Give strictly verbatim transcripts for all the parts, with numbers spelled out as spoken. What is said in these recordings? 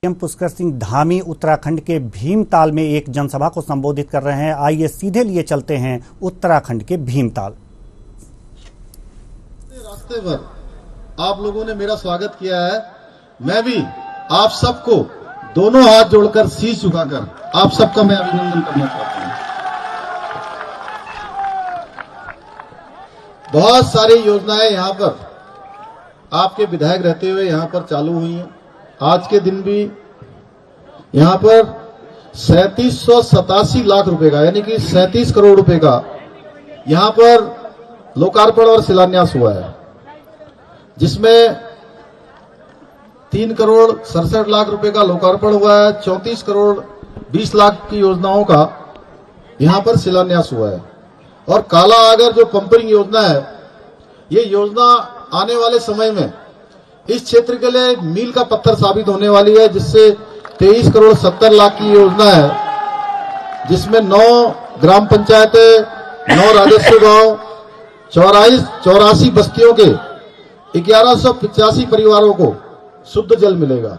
CM Pushkar Singh Dhami Uttarakhand के भीमताल में एक जनसभा को संबोधित कर रहे हैं। आइए सीधे लिए चलते हैं उत्तराखंड के भीमताल। रास्ते पर आप लोगों ने मेरा स्वागत किया है। मैं भी आप सबको दोनों हाथ जोड़कर शीश झुकाकर आप सबका मैं अभिनंदन करना चाहता हूं। बहुत सारी योजनाएं यहां पर आपके विधायक रहते हुए यहां पर चालू हुई हैं। आज के दिन भी यहां पर सैंतीस सौ सतासी लाख रुपए का यानी कि सैंतीस करोड़ रुपए का यहां पर लोकार्पण और शिलान्यास हुआ है, जिसमें तीन करोड़ सड़सठ लाख रुपए का लोकार्पण हुआ है। चौंतीस करोड़ बीस लाख की योजनाओं का यहां पर शिलान्यास हुआ है। और काला आगर जो पंपिंग योजना है, ये योजना आने वाले समय में इस क्षेत्र के लिए मील का पत्थर साबित होने वाली है, जिससे तेईस करोड़ सत्तर लाख की योजना है, जिसमें नौ ग्राम पंचायतें, नौ राजस्व गांव, चौरासी चौरासी बस्तियों के ग्यारह सौ पिचासी परिवारों को शुद्ध जल मिलेगा।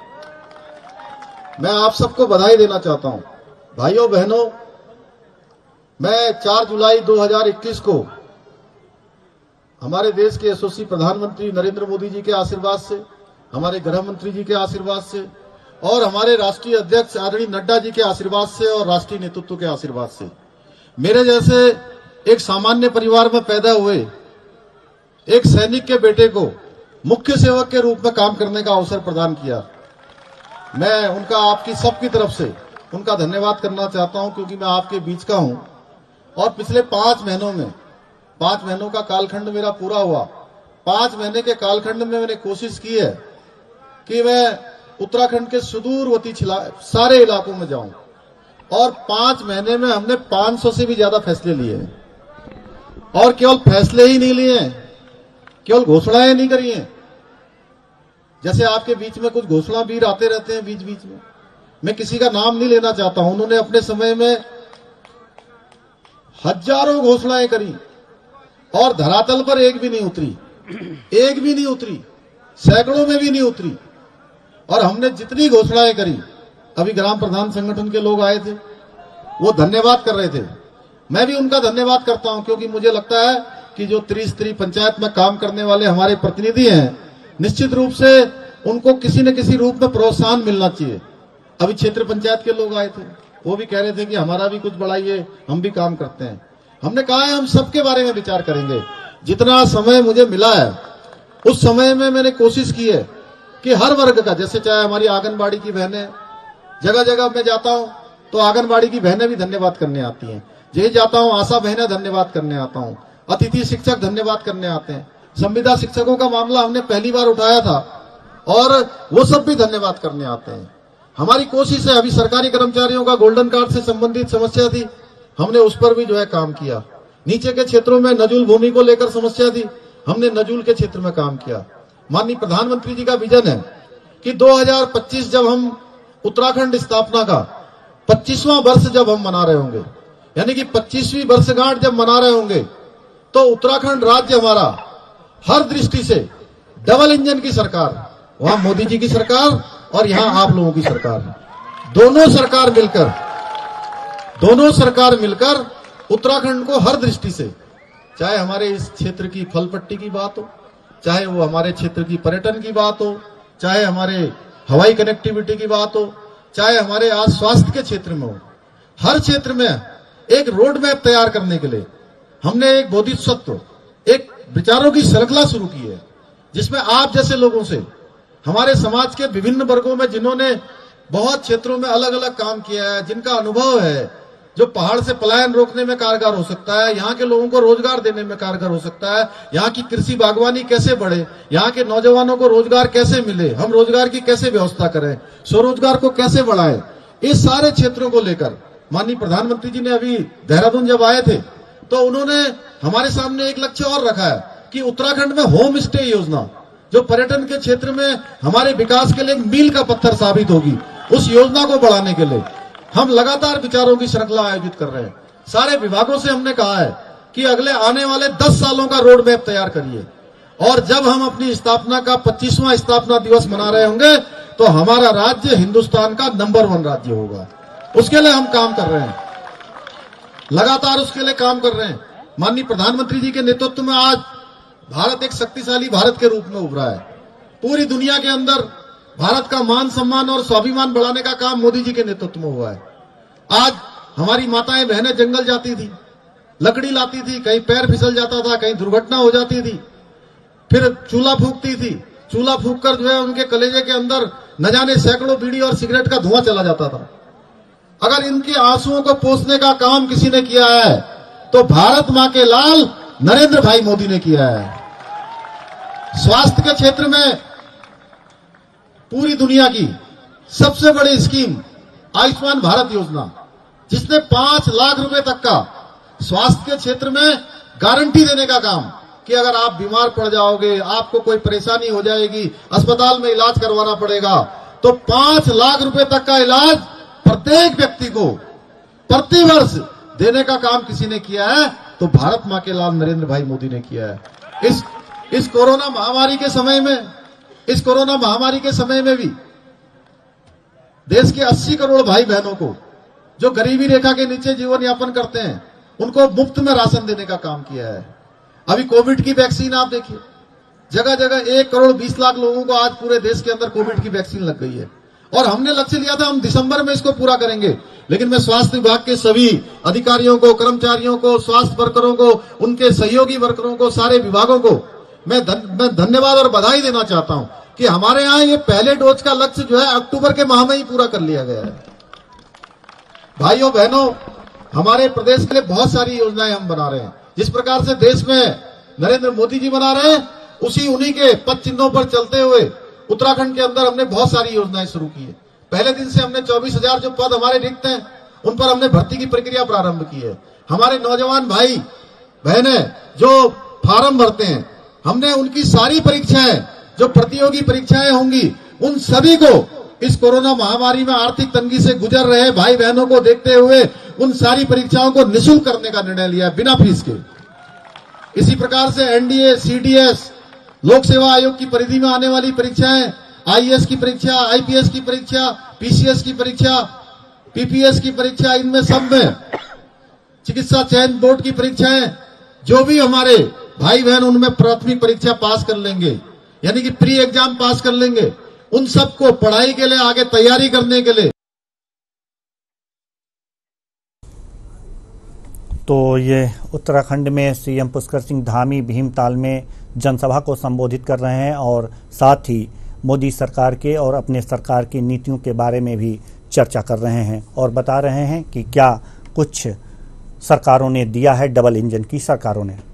मैं आप सबको बधाई देना चाहता हूं। भाइयों बहनों, मैं चार जुलाई दो हज़ार इक्कीस को हमारे देश के यशस्वी प्रधानमंत्री नरेंद्र मोदी जी के आशीर्वाद से, हमारे गृह मंत्री जी के आशीर्वाद से और हमारे राष्ट्रीय अध्यक्ष आदरणीय नड्डा जी के आशीर्वाद से और राष्ट्रीय नेतृत्व के आशीर्वाद से मेरे जैसे एक सामान्य परिवार में पैदा हुए एक सैनिक के बेटे को मुख्य सेवक के रूप में काम करने का अवसर प्रदान किया। मैं उनका आपकी सबकी तरफ से उनका धन्यवाद करना चाहता हूं, क्योंकि मैं आपके बीच का हूं और पिछले पांच महीनों में पांच महीनों का कालखंड मेरा पूरा हुआ। पांच महीने के कालखंड में मैंने कोशिश की है कि मैं उत्तराखंड के सुदूरवर्ती सारे इलाकों में जाऊं और पांच महीने में हमने पांच सौ से भी ज्यादा फैसले लिए हैं। और केवल फैसले ही नहीं लिए हैं, केवल घोषणाएं नहीं करी हैं। जैसे आपके बीच में कुछ घोषणा वीर आते रहते हैं बीच बीच में, मैं किसी का नाम नहीं लेना चाहता हूं। उन्होंने अपने समय में हजारों घोषणाएं करी और धरातल पर एक भी नहीं उतरी, एक भी नहीं उतरी, सैकड़ों में भी नहीं उतरी। और हमने जितनी घोषणाएं करी, अभी ग्राम प्रधान संगठन के लोग आए थे, वो धन्यवाद कर रहे थे। मैं भी उनका धन्यवाद करता हूं, क्योंकि मुझे लगता है कि जो त्रिस्तरीय पंचायत में काम करने वाले हमारे प्रतिनिधि हैं, निश्चित रूप से उनको किसी न किसी रूप में प्रोत्साहन मिलना चाहिए। अभी क्षेत्र पंचायत के लोग आए थे, वो भी कह रहे थे कि हमारा भी कुछ बढ़ाइए, हम भी काम करते हैं। हमने कहा है हम सबके बारे में विचार करेंगे। जितना समय मुझे मिला है उस समय में मैंने कोशिश की है कि हर वर्ग का, जैसे चाहे हमारी आंगनबाड़ी की बहनें, जगह जगह मैं जाता हूं तो आंगनबाड़ी की बहनें भी धन्यवाद करने आती हैं। जहाँ जाता हूं आशा बहनें धन्यवाद करने आता हूं, अतिथि शिक्षक धन्यवाद करने आते हैं। संविदा शिक्षकों का मामला हमने पहली बार उठाया था और वो सब भी धन्यवाद करने आते हैं। हमारी कोशिश है, अभी सरकारी कर्मचारियों का गोल्डन कार्ड से संबंधित समस्या थी, हमने उस पर भी जो है काम किया। नीचे के क्षेत्रों में नजूल भूमि को लेकर समस्या थी, हमने नजूल के क्षेत्र में काम किया। माननीय प्रधानमंत्री जी का विजन है कि दो हज़ार पच्चीस जब हम उत्तराखंड स्थापना का पच्चीसवां वर्ष जब हम मना रहे होंगे, यानी कि पच्चीसवीं वर्षगांठ जब मना रहे होंगे, तो उत्तराखंड राज्य हमारा हर दृष्टि से डबल इंजन की सरकार, वहां मोदी जी की सरकार और यहां आप लोगों की सरकार, दोनों सरकार मिलकर दोनों सरकार मिलकर उत्तराखंड को हर दृष्टि से, चाहे हमारे इस क्षेत्र की फल पट्टी की बात हो, चाहे वो हमारे क्षेत्र की पर्यटन की बात हो, चाहे हमारे हवाई कनेक्टिविटी की बात हो, चाहे हमारे आज स्वास्थ्य के क्षेत्र में हो, हर क्षेत्र में एक रोड मैप तैयार करने के लिए हमने एक बोधिसत्व, एक विचारों की श्रृंखला शुरू की है, जिसमें आप जैसे लोगों से, हमारे समाज के विभिन्न वर्गों में जिन्होंने बहुत क्षेत्रों में अलग अलग काम किया है, जिनका अनुभव है, जो पहाड़ से पलायन रोकने में कारगर हो सकता है, यहाँ के लोगों को रोजगार देने में कारगर हो सकता है, यहाँ की कृषि बागवानी कैसे बढ़े, यहाँ के नौजवानों को रोजगार कैसे मिले, हम रोजगार की कैसे व्यवस्था करें, स्वरोजगार को कैसे बढ़ाएं, इस सारे क्षेत्रों को लेकर माननीय प्रधानमंत्री जी ने अभी देहरादून जब आए थे तो उन्होंने हमारे सामने एक लक्ष्य और रखा है कि उत्तराखंड में होम स्टे योजना, जो पर्यटन के क्षेत्र में हमारे विकास के लिए मील का पत्थर साबित होगी, उस योजना को बढ़ाने के लिए हम लगातार विचारों की श्रृंखला आयोजित कर रहे हैं। सारे विभागों से हमने कहा है कि अगले आने वाले दस सालों का रोड मैप तैयार करिए और जब हम अपनी स्थापना का पच्चीसवां स्थापना दिवस मना रहे होंगे तो हमारा राज्य हिंदुस्तान का नंबर वन राज्य होगा। उसके लिए हम काम कर रहे हैं, लगातार उसके लिए काम कर रहे हैं। माननीय प्रधानमंत्री जी के नेतृत्व में आज भारत एक शक्तिशाली भारत के रूप में उभरा है। पूरी दुनिया के अंदर भारत का मान सम्मान और स्वाभिमान बढ़ाने का काम मोदी जी के नेतृत्व में हुआ है। आज हमारी माताएं बहनें जंगल जाती थी, लकड़ी लाती थी, कहीं पैर फिसल जाता था, कहीं दुर्घटना हो जाती थी, फिर चूल्हा फूंकती थी, चूल्हा फूंक कर जो है उनके कलेजे के अंदर न जाने सैकड़ों बीड़ी और सिगरेट का धुआं चला जाता था। अगर इनके आंसुओं को पोंछने का काम किसी ने किया है तो भारत मां के लाल नरेंद्र भाई मोदी ने किया है। स्वास्थ्य के क्षेत्र में पूरी दुनिया की सबसे बड़ी स्कीम आयुष्मान भारत योजना, जिसने पांच लाख रुपए तक का स्वास्थ्य के क्षेत्र में गारंटी देने का काम कि अगर आप बीमार पड़ जाओगे, आपको कोई परेशानी हो जाएगी, अस्पताल में इलाज करवाना पड़ेगा, तो पांच लाख रुपए तक का इलाज प्रत्येक व्यक्ति को प्रति वर्ष देने का काम किसी ने किया है तो भारत मां के लाल नरेंद्र भाई मोदी ने किया है। इस इस कोरोना महामारी के समय में इस कोरोना महामारी के समय में भी देश के अस्सी करोड़ भाई बहनों को जो गरीबी रेखा के नीचे जीवन यापन करते हैं, उनको मुफ्त में राशन देने का काम किया है। अभी कोविड की वैक्सीन आप देखिए, जगह जगह एक करोड़ बीस लाख लोगों को आज पूरे देश के अंदर कोविड की वैक्सीन लग गई है। और हमने लक्ष्य लिया था हम दिसंबर में इसको पूरा करेंगे, लेकिन मैं स्वास्थ्य विभाग के सभी अधिकारियों को, कर्मचारियों को, स्वास्थ्य वर्करों को, उनके सहयोगी वर्करों को, सारे विभागों को मैं धन, मैं धन्यवाद और बधाई देना चाहता हूं कि हमारे यहां ये पहले डोज का लक्ष्य जो है अक्टूबर के माह में ही पूरा कर लिया गया है। भाइयों बहनों, हमारे प्रदेश के लिए बहुत सारी योजनाएं हम बना रहे हैं। जिस प्रकार से देश में नरेंद्र मोदी जी बना रहे हैं, उसी उन्हीं के पद चिन्हों पर चलते हुए उत्तराखंड के अंदर हमने बहुत सारी योजनाएं शुरू की है। पहले दिन से हमने चौबीस हजार जो पद हमारे रिक्त हैं, उन पर हमने भर्ती की प्रक्रिया प्रारंभ की है। हमारे नौजवान भाई बहनें जो फार्म भरते हैं, हमने उनकी सारी परीक्षाएं, जो प्रतियोगी परीक्षाएं होंगी, उन सभी को इस कोरोना महामारी में आर्थिक तंगी से गुजर रहे भाई बहनों को देखते हुए उन सारी परीक्षाओं को निःशुल्क करने का निर्णय लिया है, बिना फीस के। इसी प्रकार से एनडीए, सीडीएस, लोक सेवा आयोग की परिधि में आने वाली परीक्षाएं, आईएएस की परीक्षा, आईपीएस की परीक्षा, पीसीएस की परीक्षा, पीपीएस की परीक्षा, इनमें सब में चिकित्सा चयन बोर्ड की परीक्षाएं, जो भी हमारे भाई बहन उनमें प्राथमिक परीक्षा पास कर लेंगे, यानी कि प्री एग्जाम पास कर लेंगे, उन सबको पढ़ाई के लिए आगे तैयारी करने के लिए। तो ये उत्तराखंड में सीएम पुष्कर सिंह धामी भीमताल में जनसभा को संबोधित कर रहे हैं और साथ ही मोदी सरकार के और अपने सरकार की नीतियों के बारे में भी चर्चा कर रहे हैं और बता रहे हैं कि क्या कुछ सरकारों ने दिया है डबल इंजन की सरकारों ने।